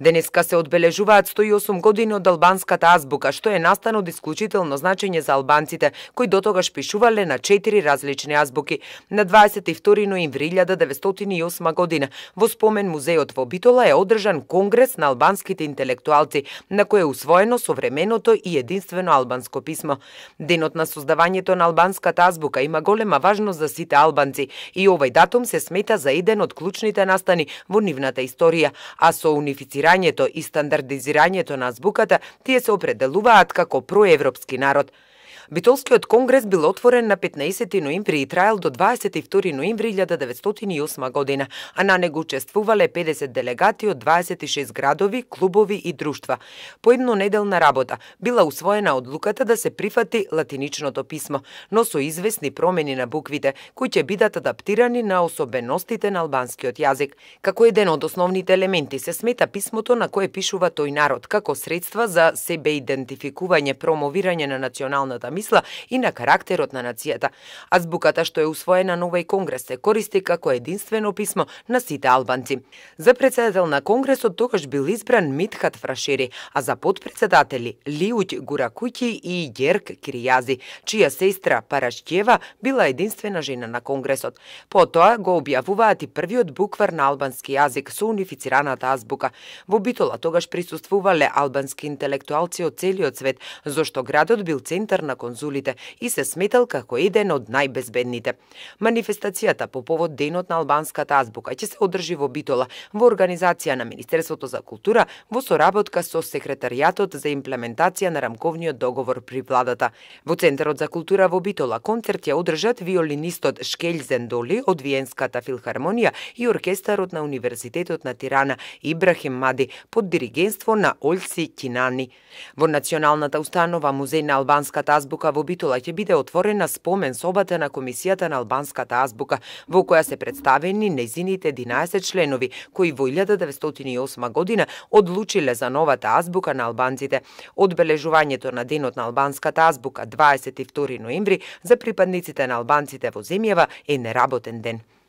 Денеска се одбележуваат 108 години од албанската азбука, што е настан од исклучително значење за албанците, кои дотогаш пишувале на 4 различни азбуки. На 22 ноември 1908 година во спомен музеот во Битола е одржан конгрес на албанските интелектуалци, на кој е усвоено современото и единствено албанско писмо. Денот на создавањето на албанската азбука има голема важност за сите албанци и овој датум се смета за еден од клучните настани во нивната историја, а со унифицирањето и стандардизирањето на азбуката тие се определуваат како проевропски народ. Битолскиот конгрес бил отворен на 15 ноември и траел до 22 ноември 1908 година, а на него учествувале 50 делегати од 26 градови, клубови и друштва. По еднонеделна работа била усвоена одлуката да се прифати латиничното писмо, но со известни промени на буквите, кои ќе бидат адаптирани на особеностите на албанскиот јазик. Како еден од основните елементи се смета писмото на кое пишува тој народ, како средства за себеидентификување, промовирање на националната мисла и на карактерот на нацијата. Азбуката што е усвоена на овој конгрес се користи како единствено писмо на сите албанци. За председател на конгресот тогаш бил избран Митхат Фрашери, а за подпредседатели Лиуќ Гуракуќи и Герк Киријази, чија сестра Парашќева била единствена жена на конгресот. Потоа го објавуваат и првиот буквар на албански јазик со унифицираната азбука. Во Битола тогаш присуствувале албански интелектуалци од целиот свет, зашто градот бил центар на конзулите и се сметал како еден од најбезбедните. Манифестацијата по повод Денот на албанската азбука ќе се одржи во Битола во организација на Министерството за култура во соработка со Секретаријатот за имплементација на рамковниот договор при владата. Во Центарот за култура во Битола концерт ја одржат виолинистот Шкелј Зендоли од Виенската филхармонија и оркестарот на Универзитетот на Тирана Ибрахим Мади под диригентство на Ольси Кинани. Во Националната установа Музеј на албанската азбука во Битола ќе биде отворена спомен собата на Комисијата на албанската азбука, во која се представени нејзините 11 членови, кои во 1908 година одлучиле за новата азбука на албанците. Одбележувањето на Денот на албанската азбука 22 ноември за припадниците на албанците во земјава е неработен ден.